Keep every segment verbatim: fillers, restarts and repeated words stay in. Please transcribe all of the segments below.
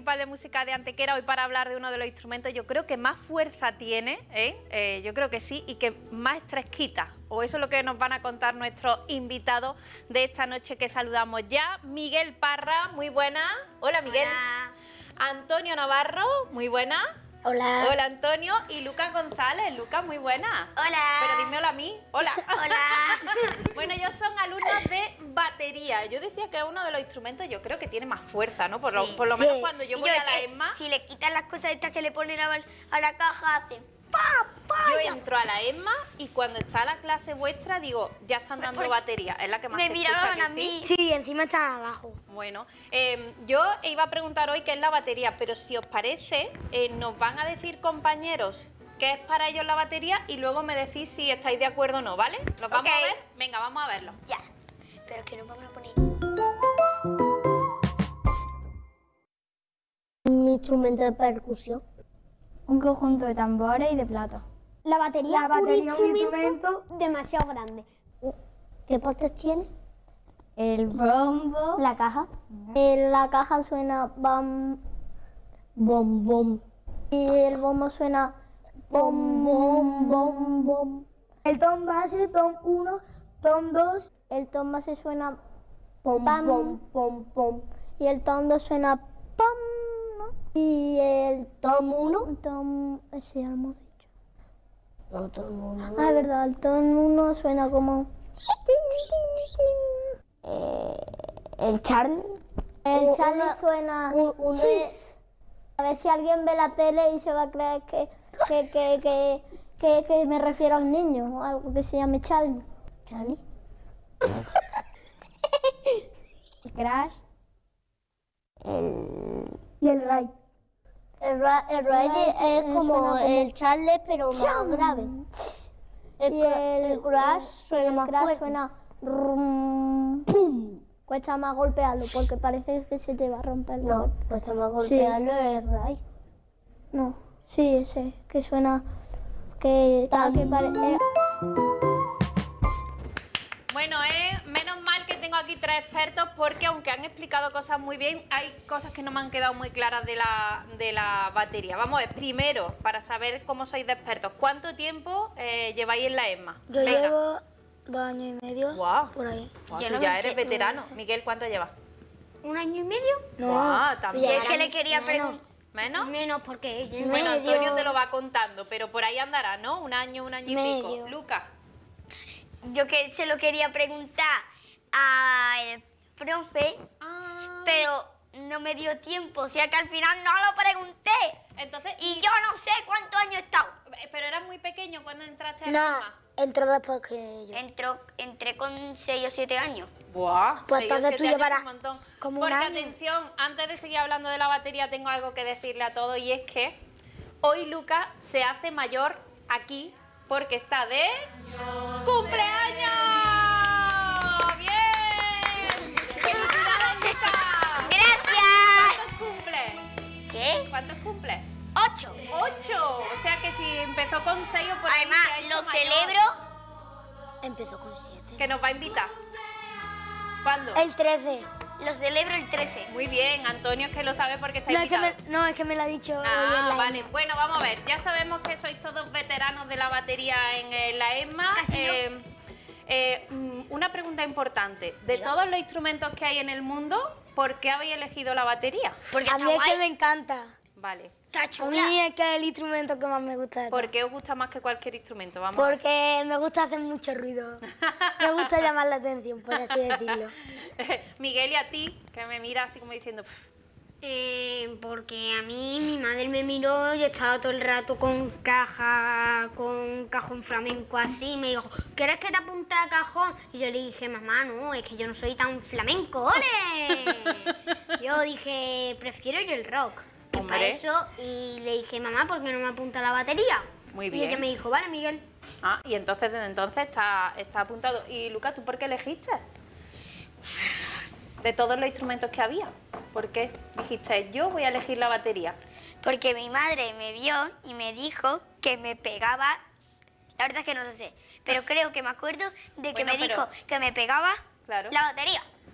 Municipal de Música de Antequera hoy para hablar de uno de los instrumentos, yo creo que más fuerza tiene, ¿eh? Eh, yo creo que sí, y que más estrés quita. O eso es lo que nos van a contar nuestros invitados de esta noche que saludamos ya. Miguel Parra, muy buena. Hola, Miguel. Hola. Antonio Navarro, muy buena. Hola. Hola, Antonio. Y Lucas González. Lucas, muy buena. Hola. Pero dime hola a mí. Hola. Hola. Bueno, ellos son alumnos de batería. Yo decía que es uno de los instrumentos, yo creo que tiene más fuerza, ¿no? Por lo, Sí. por lo menos Sí. cuando yo Y voy yo a es la que ESMA, Si le quitan las cosas estas que le ponen a, a la caja, hacen pa, pa. yo y entro a la ESMA y cuando está la clase vuestra digo, ya están dando Por- batería. Es la que más Me se escucha, miraron que a sí. mí. Sí, encima están abajo. Bueno, eh, yo iba a preguntar hoy qué es la batería, pero si os parece, eh, nos van a decir compañeros qué es para ellos la batería y luego me decís si estáis de acuerdo o no, ¿vale? ¿Nos vamos Ok. a ver? Venga, vamos a verlo. Ya. Pero es que nos vamos a poner. Un instrumento de percusión. Un conjunto de tambores y de plata. La batería, La batería un un instrumento demasiado grande. ¿Qué partes tiene? El bombo. La caja. En la caja suena bam, bom, bom. Y el bombo suena bom, bom, bom, bom. El tom base, tom uno, tom dos, El tom base suena pom, Pam. pom, pom, pom. y el tom dos suena pam, ¿no? Y el Tom uno, tom, ese ya lo hemos dicho. no, tom uno. Ah, es verdad, el tom uno suena como... Eh, el Charlie. El Un- Charlie una- suena... un- uno es- A ver si alguien ve la tele y se va a creer que, que, que, que, que, que me refiero a un niño o algo que se llame Charlie. Charlie. El crash. El... Y el Ray. El, ra el Ray es como suena el Charlie, pero más ¡Cham! grave. El, Y cra- el, el crash suena el más crash fuerte. suena... rum. ¡Pum! Cuesta más golpearlo porque parece que se te va a romper la No, golpe. pues más golpearlo el Ray. No, sí, ese, que suena... Que, ah, que pare- eh, Bueno, eh, menos mal que tengo aquí tres expertos porque aunque han explicado cosas muy bien, hay cosas que no me han quedado muy claras de la, de la batería. Vamos a ver, primero, para saber cómo sois de expertos, ¿cuánto tiempo eh, lleváis en la ESMA? Yo Venga. llevo dos años y medio. Guau. Por ahí. Guau, Yo tú no ya me eres sé- veterano. no sé. Miguel, ¿cuánto llevas? ¿Un año y medio? No, Guau, también. Y es que le quería Menos. preguntar. ¿Menos? Menos porque ella Bueno, medio. Antonio te lo va contando, pero por ahí andará, ¿no? Un año, un año y pico. Medio. Lucas. Yo que se lo quería preguntar al profe, Ah. pero no me dio tiempo, o sea que al final no lo pregunté. Entonces, Y yo no sé cuántos años he estado. pero eras muy pequeño cuando entraste a la No, ESMA. entró después que yo. Entró, entré con seis o siete años. Buah, Pues seis o entonces tú siete años llevarás es un montón. como un Porque año. atención, antes de seguir hablando de la batería tengo algo que decirle a todos y es que hoy Lucas se hace mayor aquí porque está de ¡cumpleaños! ¡Bien! ¡Felicidades, Lucas! ¡Gracias! ¿Cuántos cumple? ¿Qué? ¿Cuántos cumple? Ocho. ¡Ocho! O sea que si empezó con seis o por ahí Además, se ha hecho lo mayor. celebro. Empezó con siete. Que nos va a invitar. ¿Cuándo? El trece. Lo celebro el trece. Muy bien, Antonio es que lo sabe porque está No es, que invitado. me, no, es que me lo ha dicho hoy en Ah, la vale. ESMA. Bueno, vamos a ver. Ya sabemos que sois todos veteranos de la batería en eh, la ESMA. Casi yo. Eh, eh, mm, una pregunta importante. De todos los instrumentos que hay en el mundo, ¿por qué habéis elegido la batería? Porque A está mí es guay. que me encanta. Vale. Está A chula. mí es que es el instrumento que más me gusta. de ¿Por todos. qué os gusta más que cualquier instrumento? Vamos a ver. Porque me gusta hacer mucho ruido. Me gusta llamar la atención, por así decirlo. Miguel, y a ti, que me mira así como diciendo... "Pff". Eh, porque a mí mi madre me miró y estaba todo el rato con caja, con cajón flamenco así. Me dijo, ¿quieres que te apunte a cajón? Y yo le dije, mamá, no, es que yo no soy tan flamenco, ¡ole! Yo dije, prefiero yo el rock. Y para Hombre. eso, y le dije, mamá, ¿por qué no me apunta a la batería? Muy Y bien. ella me dijo, vale, Miguel. Ah, y entonces desde entonces está, está apuntado. Y Lucas, ¿tú por qué elegiste? De todos los instrumentos que había. ¿Por qué dijiste, yo voy a elegir la batería? Porque mi madre me vio y me dijo que me pegaba. La verdad es que no lo sé, pero creo que me acuerdo de que Bueno, me pero- dijo que me pegaba Claro. la batería.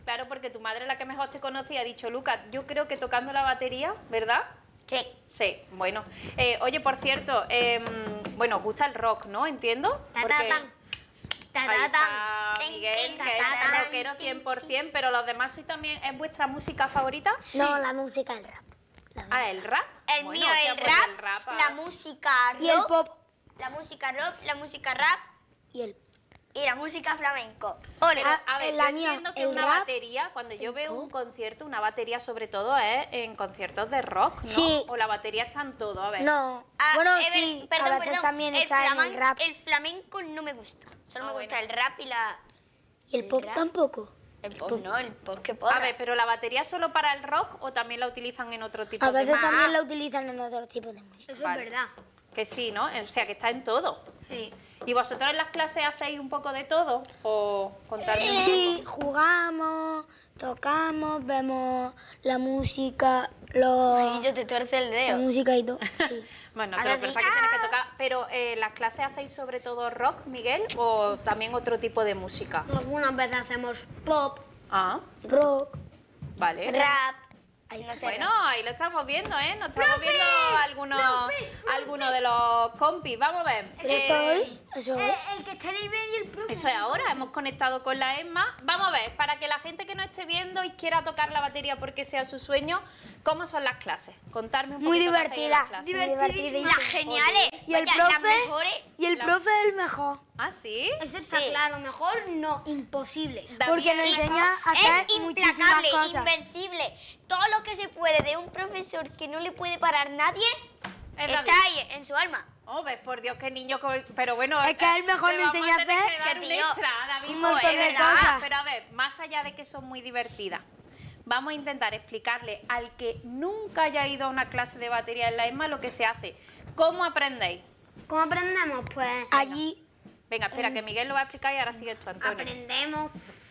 Claro, porque tu madre, la que mejor te conocía, ha dicho, Lucas, yo creo que tocando la batería, ¿verdad? Sí. Sí, bueno. Eh, oye, por cierto, eh, bueno, os gusta el rock, ¿no? Entiendo. Ta, ta, Porque tan. Ta, ahí ta, está tan. Miguel, Ta, que ta, es tan. rockero cien por cien, pero los demás sois también, ¿es vuestra música favorita? No, la música, el rap. La Ah, ¿el rap? El Bueno, mío, o sea, el pues rap, el rap, ah. la música rock. Y el pop. La música rock, la música rap Y el y la música flamenco. Pero, Ah, a ver, en yo la mía, entiendo que el una rap, batería, cuando yo veo un concierto, una batería sobre todo es en conciertos de rock, ¿no? Sí. O la batería está en todo, a ver. No. Ah, bueno, eh, sí, perdón, a veces perdón, también el está en el flamen- rap. El flamenco no me gusta. Solo Ah, me bueno. gusta el rap y la... Y el pop rap. tampoco. El pop no, el pop que A porra. ver, pero la batería es solo para el rock o también la utilizan en otro tipo A de veces música? también la utilizan en otros tipos de música. Eso Vale. es verdad. Que sí, ¿no? O sea, que está en todo. Sí. ¿Y vosotros en las clases hacéis un poco de todo? ¿O contarme un Sí, jugamos, tocamos, vemos la música, los, Y yo te tuerce el la dedo. música y todo. Sí. Bueno, Ahora pero sí. que tienes que tocar. Pero eh, ¿en las clases hacéis sobre todo rock, Miguel? ¿O también otro tipo de música? Algunas veces hacemos pop. Ah, Rock. vale. Rap. Ay, no sé. Bueno, ahí lo estamos viendo, ¿eh? Nos estamos viendo algunos, algunos de los compis. Vamos a ver. Pero Eh, eso es, eso es. Eh, el que está en el medio y el profe. Eso es ahora, hemos conectado con la Emma. Vamos a ver, para que la gente que no esté viendo y quiera tocar la batería porque sea su sueño, ¿cómo son las clases? Contarme un Muy poquito qué hacéis en las divertida, clases. muy divertida. Las geniales. Y el Vaya, las profe, mejores. y el La- profe es el mejor. ¿Ah, sí? Eso está Sí. claro. Mejor no, imposible. David, Porque nos hija. enseña a hacer Es muchísimas implacable, cosas. invencible. Todo lo que se puede de un profesor que no le puede parar nadie, Es está David. ahí, en su alma. Oh, ves, por Dios, qué niño. co- Pero bueno, Es que él mejor le nos vamos a enseña a tener hacer que dar que, un tío, extra, David, un montón joder, de ¿verdad? cosas. Pero a ver, más allá de que son muy divertidas, vamos a intentar explicarle al que nunca haya ido a una clase de batería en la ESMA lo que se hace. ¿Cómo aprendéis? ¿Cómo aprendemos? Pues Allí, Venga, espera, que Miguel lo va a explicar y ahora sigues tú, Antonio. aprendemos.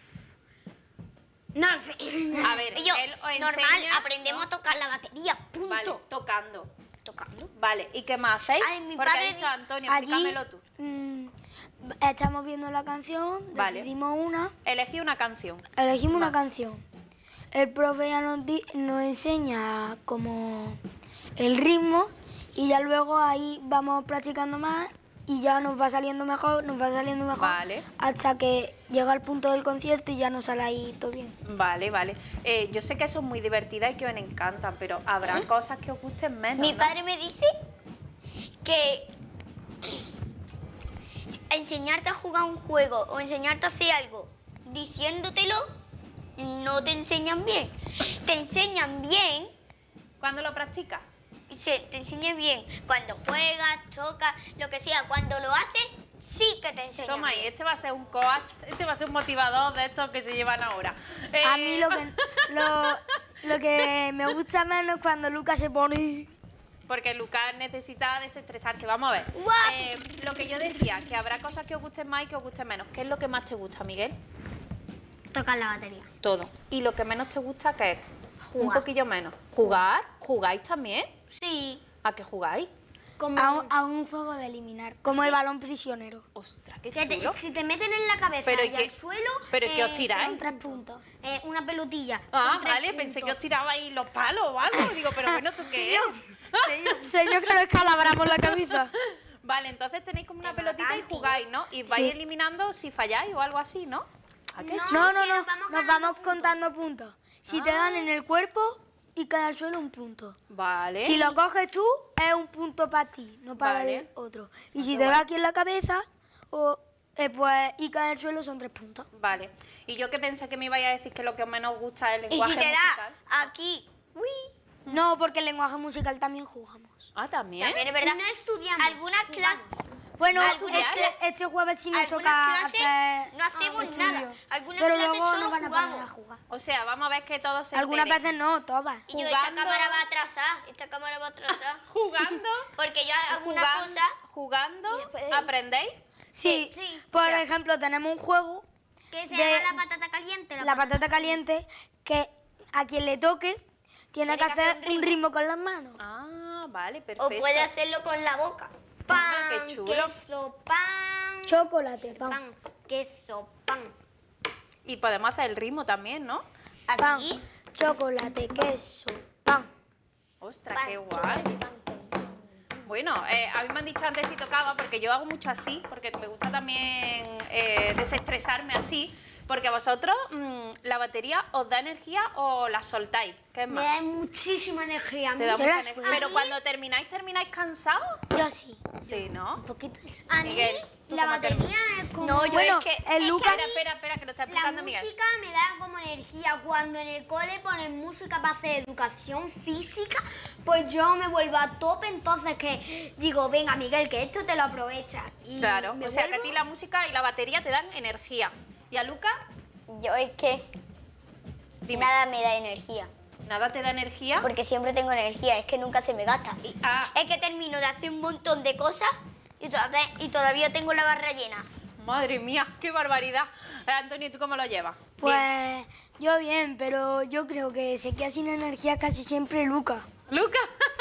No lo sé. A ver, Y yo, él os normal, enseña... aprendemos a tocar la batería, punto. Vale, tocando. Tocando. Vale, ¿y qué más hacéis? Ay, mi Porque ha padre dicho di- Antonio, allí explícamelo tú. mm, estamos viendo la canción, Vale. decidimos una, Elegí una canción. elegimos una canción. El profe ya nos, di- nos enseña como el ritmo y ya luego ahí vamos practicando más y ya nos va saliendo mejor, nos va saliendo mejor Vale. hasta que llega el punto del concierto y ya nos sale ahí todo bien. Vale, vale. Eh, yo sé que son muy divertidas y que os encantan, pero habrá cosas que os gusten menos, Mi ¿no? padre me dice que enseñarte a jugar un juego o enseñarte a hacer algo diciéndotelo no te enseñan bien. Te enseñan bien, ¿Cuándo lo practicas? se- te enseñan bien cuando juegas, tocas, lo que sea. Cuando lo haces, sí que te enseñan Toma ahí, bien. este va a ser un coach, este va a ser un motivador de estos que se llevan ahora. A Eh, mí lo que, lo, lo que me gusta menos es cuando Lucas se pone... Porque Lucas necesita desestresarse. Vamos a ver. Guau. Eh, lo que yo decía, que habrá cosas que os gusten más y que os gusten menos. ¿Qué es lo que más te gusta, Miguel? Tocar la batería. Todo. ¿Y lo que menos te gusta qué es? Un Jugar. poquillo menos. ¿Jugar? ¿Jugáis también? Sí. ¿A qué jugáis? Como A un, a un juego de eliminar, como el balón prisionero. Ostras, qué que te- chulo. si te meten en la cabeza Pero ¿y y qué- al suelo. pero ¿y qué os eh, tiráis? Son tres puntos. Eh, una pelotilla. Ah, son tres vale, pensé que os puntos. tirabais los palos o algo. Digo, pero bueno, ¿tú qué es? Señor, que nos escalabramos la cabeza. Vale, entonces tenéis como una Te pelotita y matan, tío. jugáis, ¿no? Y vais eliminando si falláis o algo así, ¿no? ¿A qué chulo? No, no, que no, nos vamos nos ganando vamos contando puntos. Si te dan en el cuerpo y cae al suelo, un punto. Vale. Si lo coges tú, es un punto para ti, no para Vale. el otro. Y si te da aquí en la cabeza, o, eh, pues, y cae al suelo, son tres puntos. Vale. Y yo que pensé que me ibais a decir que lo que menos os gusta es el Y lenguaje si te musical. da aquí, uy, No, porque el lenguaje musical también jugamos. Ah, ¿también? también es verdad. No estudiamos. Algunas clases, Bueno, Algunas este, este jueves sí nos algunas toca clases hacer no hacemos estudio. nada. Algunas Pero clases luego solo nos van a poner a jugamos. jugar. O sea, vamos a ver que todos se Algunas enteren. veces no, todas. Y yo, esta Jugando. cámara va atrasada, esta cámara va atrasada. Jugando, Porque yo hago una jugando, cosa, jugando, y después- ¿aprendéis? Sí, Sí. por O sea- ejemplo, tenemos un juego, Que se de- llama la patata caliente. la patata caliente, que a quien le toque tiene, que hacer un ritmo. con las manos. Ah, vale, o perfecto. puede hacerlo con la boca. Pan, qué chulo. queso, pan. Chocolate, pan. Pan, queso, pan. Y podemos hacer el ritmo también, ¿no? Pan, Aquí. chocolate, queso, pan. Ostras, qué guay. Bueno, eh, a mí me han dicho antes si tocaba, porque yo hago mucho así, porque me gusta también eh, desestresarme así, porque a vosotros mmm, la batería os da energía o la soltáis, ¿qué es Me más? da muchísima energía. Te da mucha mucha energía. energía. Pero cuando termináis, ¿termináis cansados? Yo sí. Sí, ¿no? Un poquito. A mí Miguel, ¿tú la cómo te- batería es como... No, yo Bueno, es que... el es Lucas... que Espera, espera, espera, que lo está La explicando Miguel. música me da como energía. Cuando en el cole ponen música para hacer educación física, pues yo me vuelvo a tope. Entonces que digo, venga Miguel, que esto te lo aprovechas. Y Claro, me o sea que a vuelvo- ti la música y la batería te dan energía. ¿Y a Luca? Yo es que Dime. nada me da energía. ¿Nada te da energía? Porque siempre tengo energía, es que nunca se me gasta. Y- Ah. Es que termino de hacer un montón de cosas y todavía, y todavía tengo la barra llena. Madre mía, qué barbaridad. Eh, Antonio, ¿tú cómo lo llevas? Pues Bien. yo bien, pero yo creo que se queda sin energía casi siempre Luca. ¿Luca?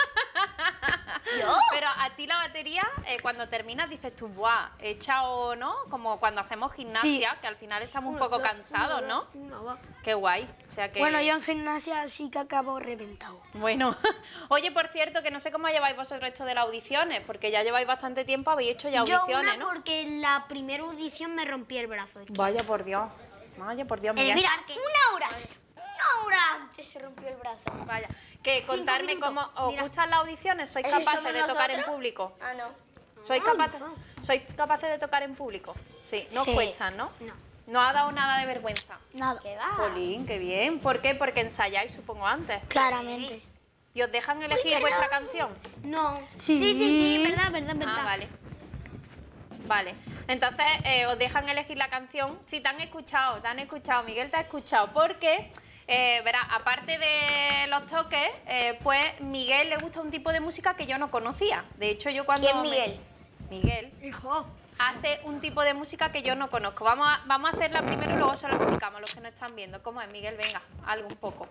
¿Yo? Pero a ti la batería, eh, cuando terminas, dices tú, ¡buah! He echado, ¿no? Como cuando hacemos gimnasia, que al final estamos un poco cansados, ¿no? Una va. Qué guay. O sea que... Bueno, yo en gimnasia sí que acabo reventado. Bueno, oye, por cierto, que no sé cómo lleváis vosotros esto de las audiciones, porque ya lleváis bastante tiempo, habéis hecho ya Yo audiciones, una ¿no? porque en la primera audición me rompí el brazo. Vaya por Dios, vaya por Dios, En el Miguel. parque. Una hora, una hora antes se rompió el brazo. Vaya, que contarme minutos. cómo os Mira. gustan las audiciones, ¿sois ¿Ese capaces somos de tocar en nosotros? público? Ah, no. ¿Sois capaces, ¿Sois capaces de tocar en público? Sí, no os Sí. cuestan, ¿no? No. No ha dado nada de vergüenza. Nada. ¿Qué va? Jolín, qué bien. ¿Por qué? Porque ensayáis, supongo, antes. Claramente. ¿Y os dejan elegir vuestra canción? No. Sí. Sí, sí, sí, verdad, verdad, verdad. Ah, vale. Vale. Entonces, eh, os dejan elegir la canción. Si te han escuchado, te han escuchado, Miguel te ha escuchado, porque, eh, verás, aparte de los toques, eh, pues Miguel le gusta un tipo de música que yo no conocía. De hecho, yo cuando... ¿Quién, me- Miguel? Miguel. Hijo. Hace un tipo de música que yo no conozco. Vamos a, vamos a hacerla primero y luego se lo explicamos a los que no están viendo. ¿Cómo es, Miguel? Venga, algo un poco.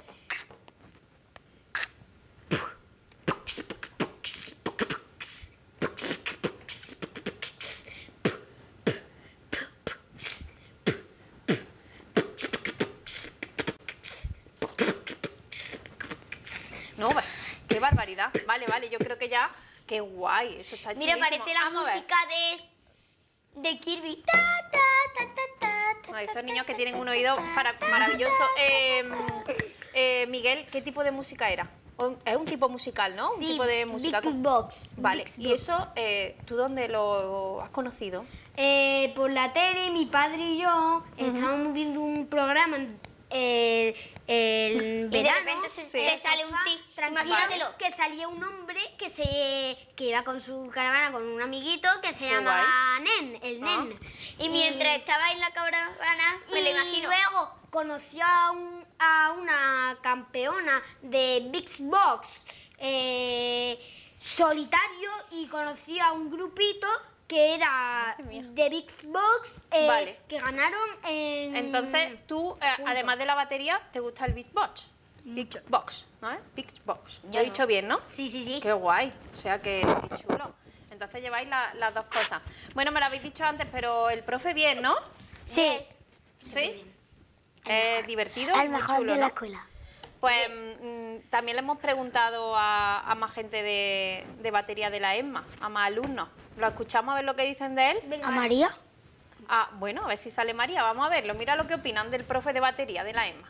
No, va- qué barbaridad. Vale, vale, yo creo que ya... Qué guay, eso está Mira, chulísimo. parece la Vamos a ver. música de, de Kirby. Ta, ta, ta, ta, ta, ta, No, estos ta, niños que ta, tienen ta, un oído ta, fara- ta, maravilloso. ta, Eh, ta. eh, Miguel, ¿qué tipo de música era? Un- Es un tipo musical, ¿no? Un Sí, tipo de música. Big Box. Vale, Big y Box. eso, eh, ¿tú dónde lo has conocido? Eh, por la tele, mi padre y yo estábamos viendo un programa eh, el Y de verano. repente se- Sí. te sale un Sofá, ti. tranquilo, Imagínatelo. que salía un hombre que se que iba con su caravana con un amiguito que se Qué llamaba Nen, el Ah. Nen. Y mientras estaba en la caravana, me lo Y imagino. luego conoció a, un- a una campeona de Big Box eh, solitario y conoció a un grupito que era Madre mía. de Big Box eh, Vale. que ganaron en... Entonces, tú, eh, además de la batería, ¿te gusta el Big Box? Big Box, ¿no es? Big Box. Lo he no. dicho bien, ¿no? Sí, sí, sí. Qué guay, o sea, que, qué chulo. Entonces lleváis la- las dos cosas. Bueno, me lo habéis dicho antes, pero el profe bien, ¿no? Sí. ¿Sí? Es divertido, El muy mejor chulo, de la ¿no? escuela. Pues mm, también le hemos preguntado a, a más gente de, de batería de la ESMA, a más alumnos. ¿Lo escuchamos a ver lo que dicen de él? ¿A María? Ah, bueno, a ver si sale María, vamos a verlo. Mira lo que opinan del profe de batería de la ESMA.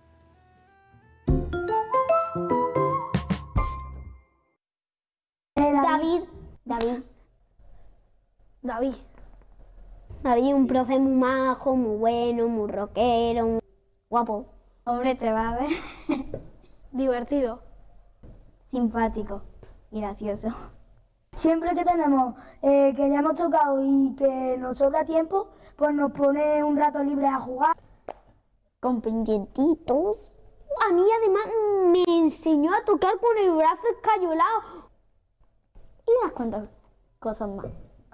David. David. David. David, un profe muy majo, muy bueno, muy rockero, muy guapo. Hombre, te va a ver. Divertido. Simpático y gracioso. Siempre que tenemos, eh, que ya hemos tocado y que nos sobra tiempo, pues nos pone un rato libre a jugar. Con pendientitos. A mí además me enseñó a tocar con el brazo escayolado. Y unas cuantas cosas más.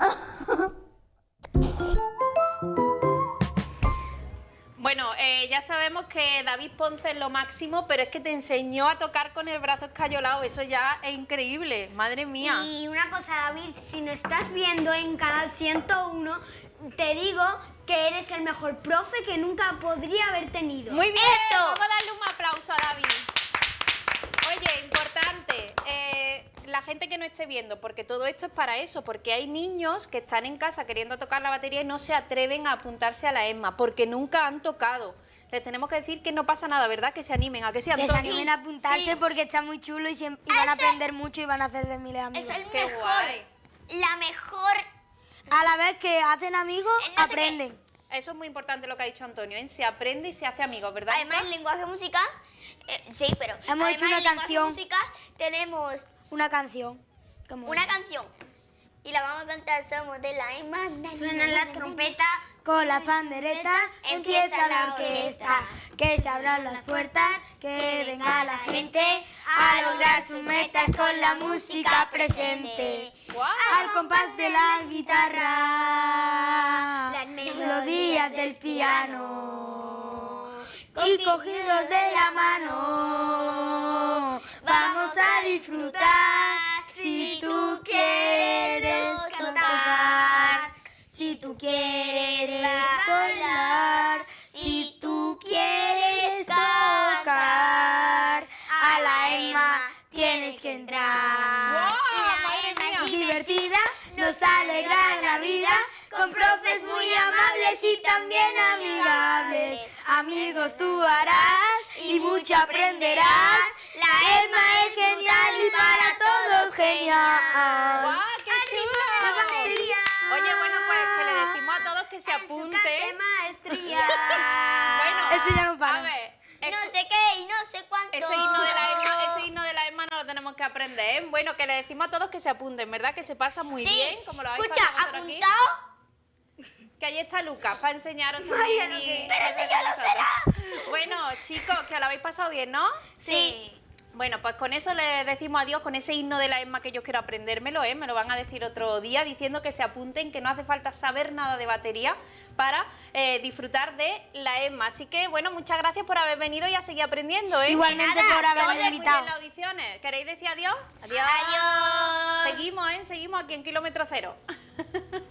Bueno, eh, ya sabemos que David Ponce es lo máximo, pero es que te enseñó a tocar con el brazo escayolado. Eso ya es increíble, madre mía. Y una cosa, David, si nos estás viendo en Canal ciento uno, te digo que eres el mejor profe que nunca podría haber tenido. Muy bien, vamos a darle un aplauso a David. Oye, importante, eh, la gente que no esté viendo, porque todo esto es para eso, porque hay niños que están en casa queriendo tocar la batería y no se atreven a apuntarse a la ESMA, porque nunca han tocado. Les tenemos que decir que no pasa nada, ¿verdad? Que se animen, a que sean Que se todos. animen a apuntarse Sí. porque está muy chulo y, siem- y van a aprender mucho y van a hacer de miles de amigos. Eso es Qué mejor. guay. La mejor. A la vez que hacen amigos, Eh, no sé qué. aprenden. Eso es muy importante lo que ha dicho Antonio, ¿eh? Se aprende y se hace amigos, ¿verdad? Además, en lenguaje musical, eh, sí, pero Hemos además, hecho una en lenguaje canción. musical tenemos Una canción. Como una esa. canción y la vamos a cantar. Somos de la misma. Suenan las trompetas. Con las panderetas empieza la orquesta, que se abran las puertas, que venga la gente a lograr sus metas con la música presente. ¡Guau! Al compás de la guitarra, Las melodías del piano y cogidos de la mano, vamos a disfrutar si tú quieres cantar. Si tú quieres bailar, si tú quieres tocar, a la ESMA tienes que entrar. ¡Guau! La ¡Madre ESMA mía! es Divertida, nos alegra la vida, con profes muy amables y también amigables. Amigos tú harás y mucho aprenderás. La ESMA es genial y para todos genial. ¡Guau, qué chulo! Oye, bueno, pues que le decimos a todos que se apunten. maestría. Bueno, Esto ya no para. a ver, No sé qué y no sé cuánto. ese himno de la ESMA, ese himno de la ESMA no lo tenemos que aprender, ¿eh? Bueno, que le decimos a todos que se apunten, ¿verdad? Que se pasa muy Sí. bien, como lo habéis Escucha, pasado vosotros aquí. apuntado. Que ahí está Lucas, para enseñaros también. y- Pero ese ya lo será. Bueno, chicos, que lo habéis pasado bien, ¿no? Sí. Bueno, pues con eso le decimos adiós, con ese himno de la ESMA que yo quiero aprendérmelo, ¿eh? Me lo van a decir otro día, diciendo que se apunten, que no hace falta saber nada de batería para eh, disfrutar de la ESMA. Así que, bueno, muchas gracias por haber venido y a seguir aprendiendo, ¿eh? Igualmente Nada, por haberme que vaya muy invitado. bien las audiciones. ¿Queréis decir adiós? Adiós. Adiós. Seguimos, ¿eh? Seguimos aquí en Kilómetro Cero.